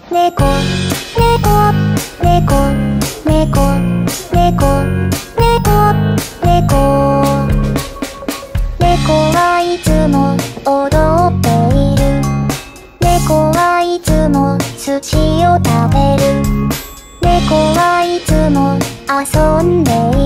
猫猫猫猫猫猫猫猫はいつも踊っている。猫はいつも寿司を食べる。猫はいつも遊んでいる。